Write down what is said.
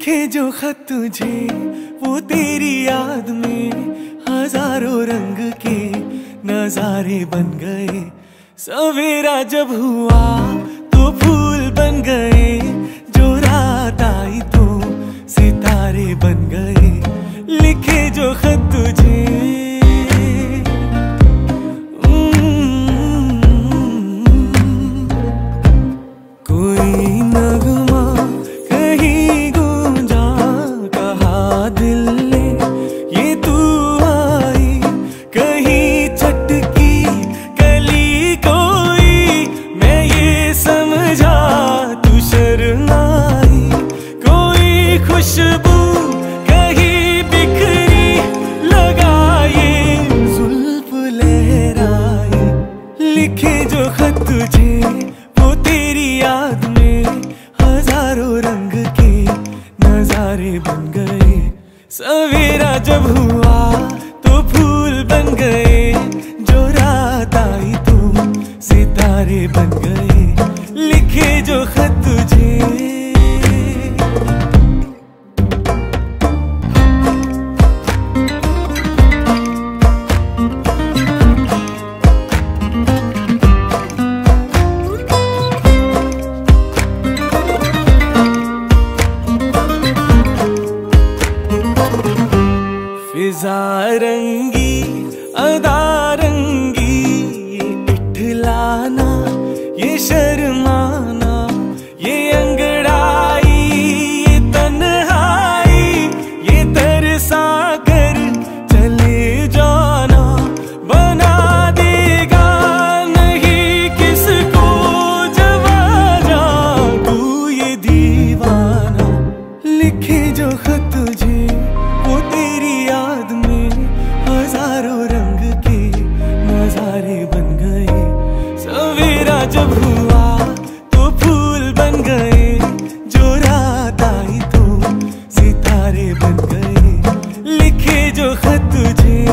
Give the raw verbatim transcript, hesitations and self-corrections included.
लिखे जो खत तुझे वो तेरी याद में हजारों रंग के नजारे बन गए। सवेरा जब हुआ तो फूल बन गए, जो रात आई तो सितारे बन गए। लिखे जो खत तुझे कोई नगमा कहीं गूंजा, कहा दिल ने ये तू आई। कहीं चटकी कली कोई, मैं ये समझा तू शर्माई। कोई खुशबू कहीं बिखरी, लगाए जुल्फ लहराई। लिखे जो खत तुझे वो तेरी याद में हजारों रंग के नजारे बन गए। सवेरा जब हुआ तो फूल बन गए, जो रात आई तो सितारे बन गए। लिखे जो खत तुझे फिजा रंगी अदा रंगी, ये इठलाना ये शर्माना, ये अंगड़ाई ये तन्हाई, ये तरसा कर चले जाना बना देगा नहीं किसको जवाना, तू ये दीवाना। लिखे जो खत तुझे वो तेरी याद में हजारों रंग के नजारे बन गए। सवेरा जब हुआ तो फूल बन गए, जो रात आई तो सितारे बन गए। लिखे जो खत तुझे